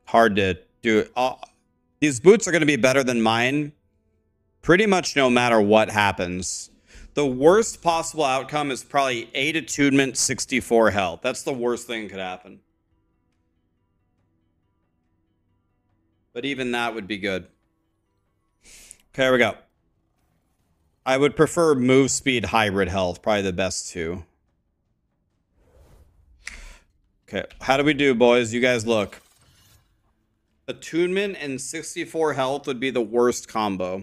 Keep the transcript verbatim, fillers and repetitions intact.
hard to do. Uh, these boots are going to be better than mine pretty much no matter what happens. The worst possible outcome is probably eight attunement, sixty-four health. That's the worst thing that could happen. But even that would be good. Okay, here we go. I would prefer move speed, hybrid health. Probably the best two. Okay, how do we do, boys? You guys look. Attunement and sixty-four health would be the worst combo.